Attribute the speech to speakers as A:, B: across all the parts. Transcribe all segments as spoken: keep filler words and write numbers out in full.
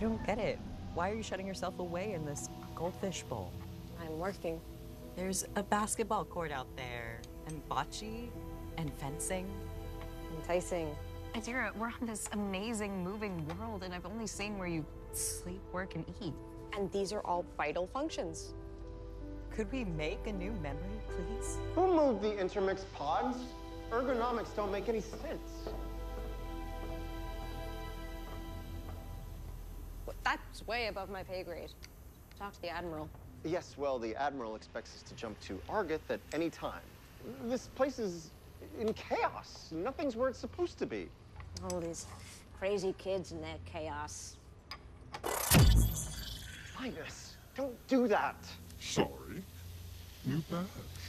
A: don't get it. Why are you shutting yourself away in this goldfish bowl?
B: I'm working.
A: There's a basketball court out there, and bocce, and fencing.
B: Enticing.
A: Adira, we're on this amazing moving world, and I've only seen where you sleep, work, and eat.
B: And these are all vital functions.
A: Could we make a new memory, please?
C: Who moved the intermix pods? Ergonomics don't make any sense.
B: Well, that's way above my pay grade. Talk to the Admiral.
C: Yes, well, the Admiral expects us to jump to Argith at any time. This place is in chaos. Nothing's where it's supposed to be.
B: All these crazy kids and their chaos.
C: Linus, don't do that.
D: Sorry. New badge.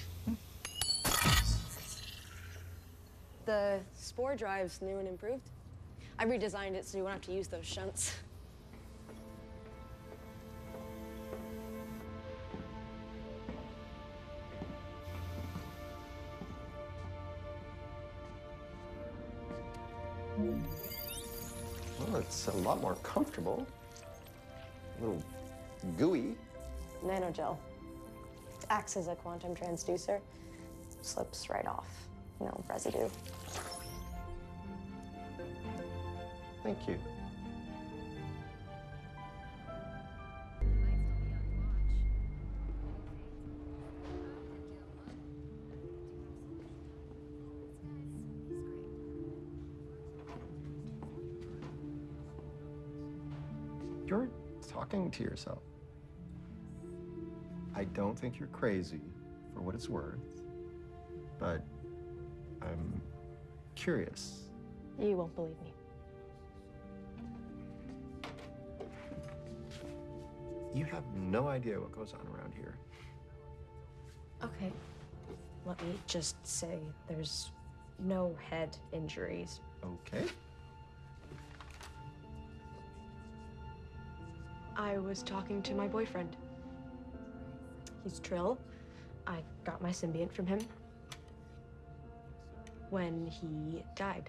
B: The Spore drive's new and improved. I redesigned it so you won't have to use those shunts.
C: Well, it's a lot more comfortable. A little gooey.
B: Nanogel. It acts as a quantum transducer. Slips right off. No residue.
C: Thank you. You're talking to yourself. I don't think you're crazy, for what it's worth, but I'm curious.
B: You won't believe me.
C: You have no idea what goes on around here.
E: Okay. Let me just say there's no head injuries.
C: Okay.
E: I was talking to my boyfriend. He's Trill. I got my symbiont from him when he died.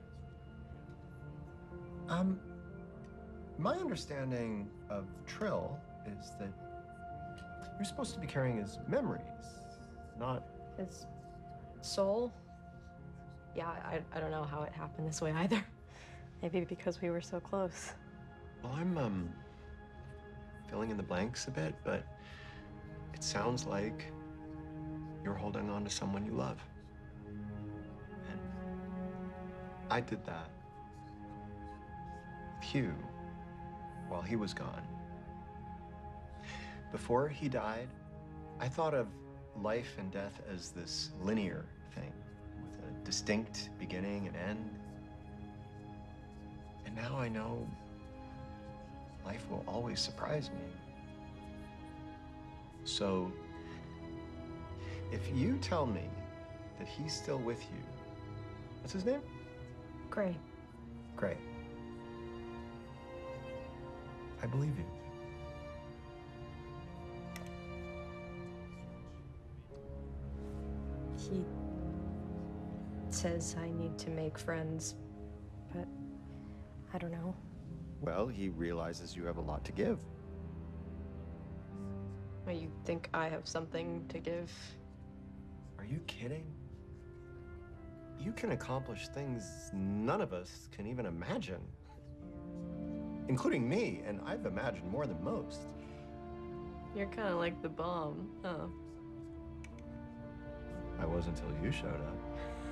C: Um, my understanding of Trill is that you're supposed to be carrying his memories, not...
E: His soul? Yeah, I, I don't know how it happened this way either. Maybe because we were so close.
C: Well, I'm, um, filling in the blanks a bit, but it sounds like you're holding on to someone you love. And I did that with Hugh while he was gone. Before he died, I thought of life and death as this linear thing with a distinct beginning and end. And now I know life will always surprise me. So, if you tell me that he's still with you, what's his name?
E: Gray.
C: Gray. I believe you.
E: He says I need to make friends, but I don't know.
C: Well, he realizes you have a lot to give.
E: Well, you think I have something to give?
C: Are you kidding? You can accomplish things none of us can even imagine. Including me, and I've imagined more than most.
E: You're kind of like the bomb, huh?
C: I was until you showed up.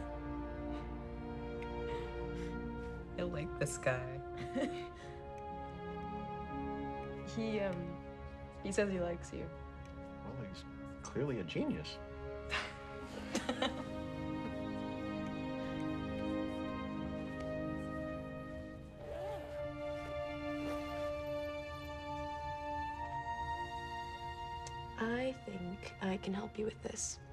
A: I like this guy.
E: He, um, he says he likes you.
C: Well, he's clearly a genius.
E: I think I can help you with this.